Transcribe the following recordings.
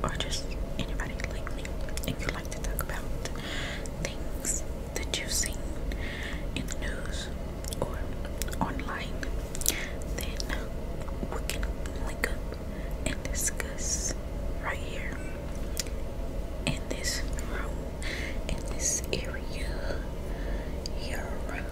or just anybody like me, and you like to talk about things that you've seen in the news or online, then we can link up and discuss right here in this room, in this area here.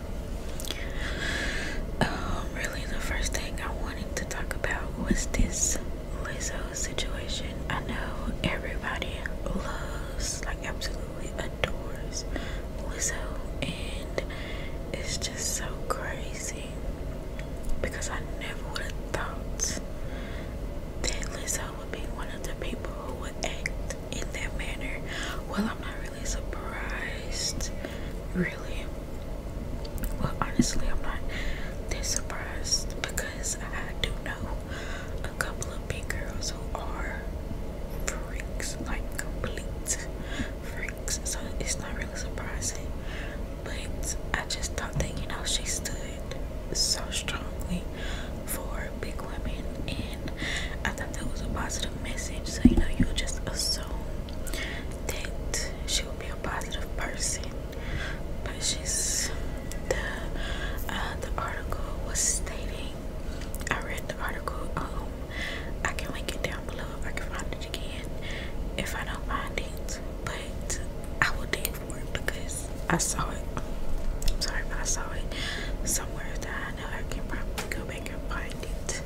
Really, the first thing I wanted to talk about was this Lizzo situation. I know everybody loves, like absolutely adores Lizzo, and it's just so crazy because I never would have thought that Lizzo would be one of the people who would act in that manner. Well, I'm not really surprised, really. Well, honestly, I'm not that surprised because I do know a couple of big girls who are freaks, like complete freaks, so it's not really surprising. But I just thought that, you know, she stood so strongly for big women, and I thought that was a positive message. So, you know, you would just assume that she would be a positive person, but she's the article was stating, I read the article, I can link it down below if I can find it again, if I don't find it, but I will dig for it because I saw it. I'm sorry, but I saw it somewhere that I know I can probably go back and find it.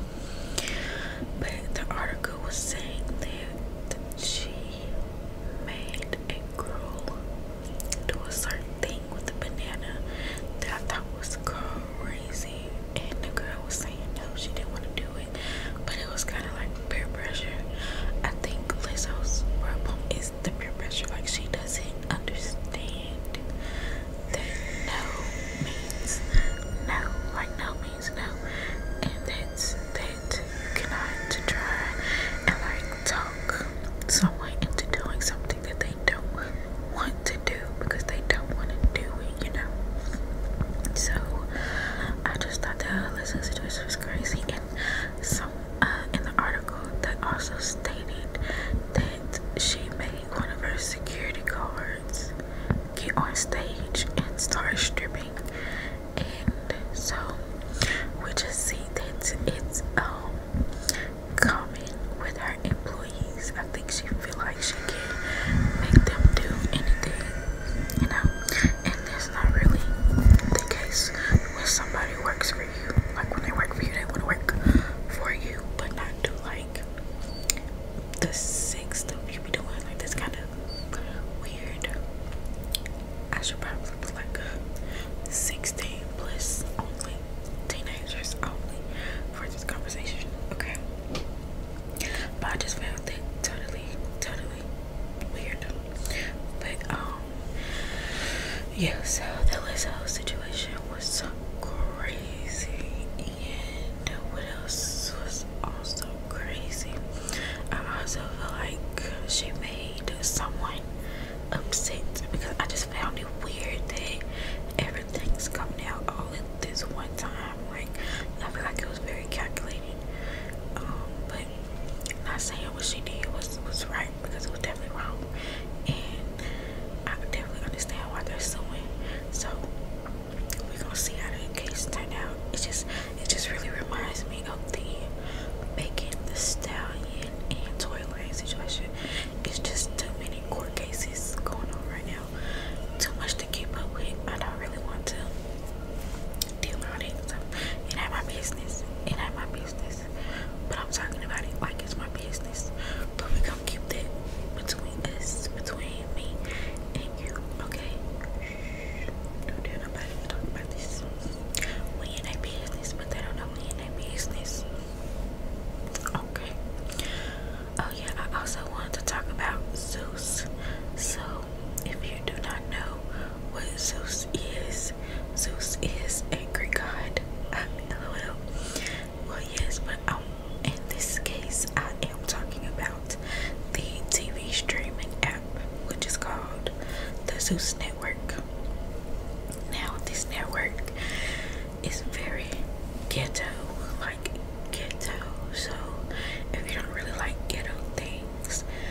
But the article was saying that she made a girl do a certain thing with a banana that I thought was crazy, and the girl was saying no, she didn't want to do it, but it was kind of like peer pressure. I think Lizzo's problem is the peer pressure. Like, she doesn't understand that no means no, like no means no, and that you cannot try and like talk someone into doing something that they don't want to do because they don't want to do it, you know. So I just thought the Lizzo situation was crazy, and some in the article that also stated that she made one of her security guards get on stage and start stripping, and so we just see that it's common with her employees. I think she feel like she can make them do anything, you know, and that's not really the case when somebody works for you. Like, when they work for you, they want to work for you, but not do like the sick stuff you be doing. Like, that's kind of weird. I should probably put like a 16 plus only, teenagers only, for this conversation, okay? But I just found that totally weird. But yeah, so the Lizzo situation was crazy, and what else was also crazy? I also feel like she made someone upset because I just found it weird that everything's coming out all at this one time. Like, I feel like it was very calculated. But not saying what she did was right, because it was definitely wrong, and I definitely understand why they're suing. So we're gonna see how the case turned out. It just really reminds me of the Megan Thee Stallion and Tory Lane situation. It's just too many court cases going on right now, too much to keep up with. I don't really want to deal with it. So it ain't my business. It ain't my business. But I'm talking about it like it's my business. But we gonna keep that between us, between me and you, okay? Don't tell nobody to talk about this. We in their business, but they don't know we in their business. Okay. Oh yeah, I also wanted to talk about Zeus. So if you do not know what Zeus is a Greek god. LOL. Well, yes, but in this case, I am talking about the TV streaming app, which is called the Zeus Network. Now, this network is very ghetto, like ghetto. So if you don't really like ghetto things,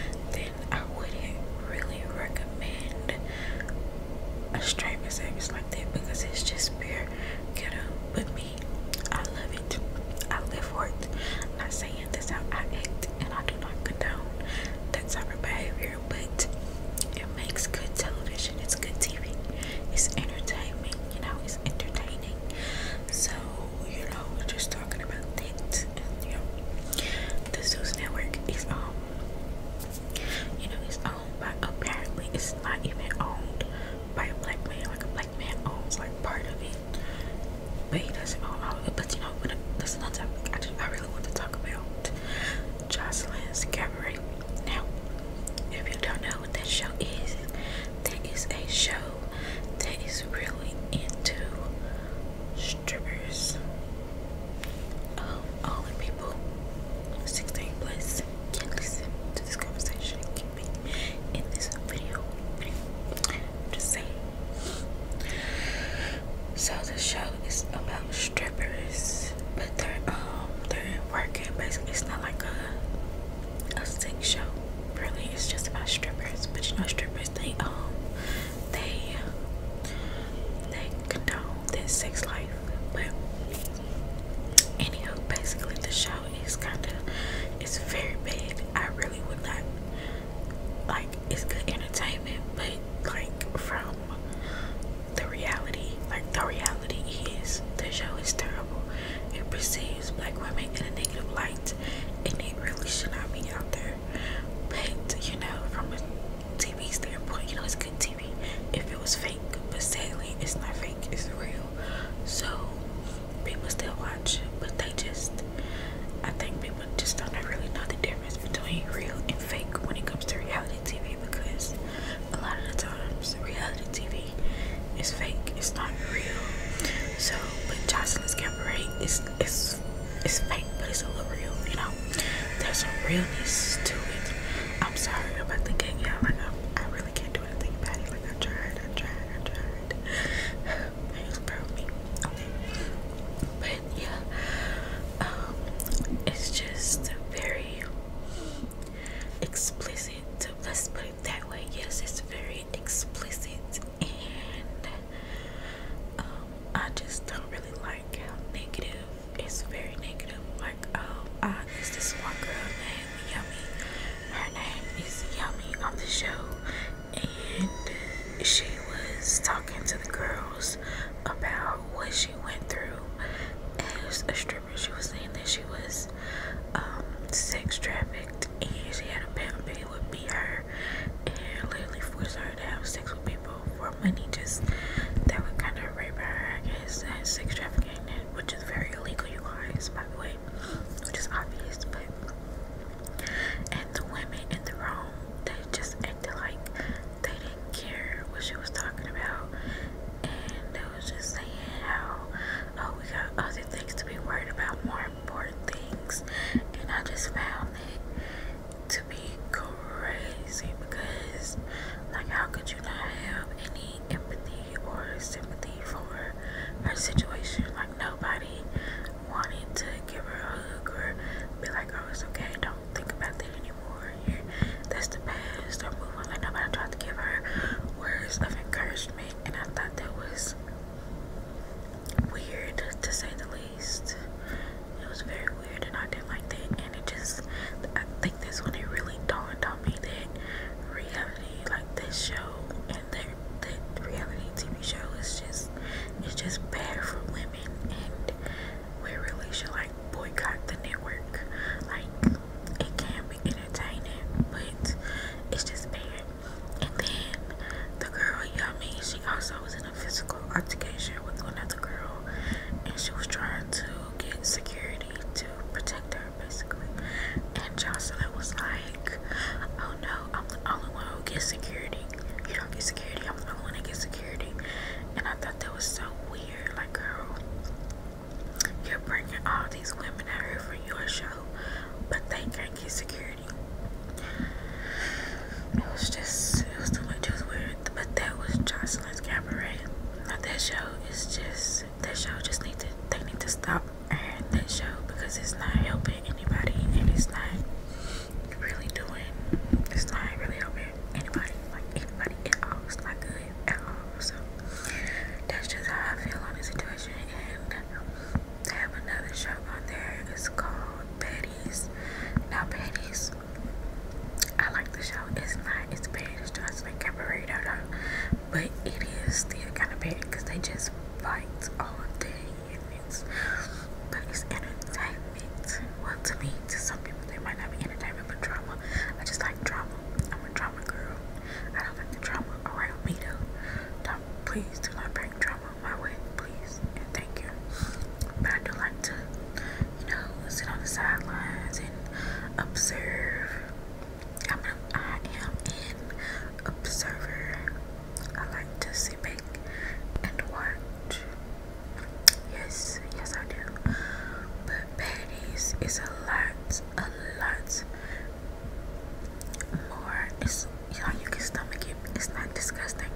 it's, you know, you can stomach it. It's not disgusting.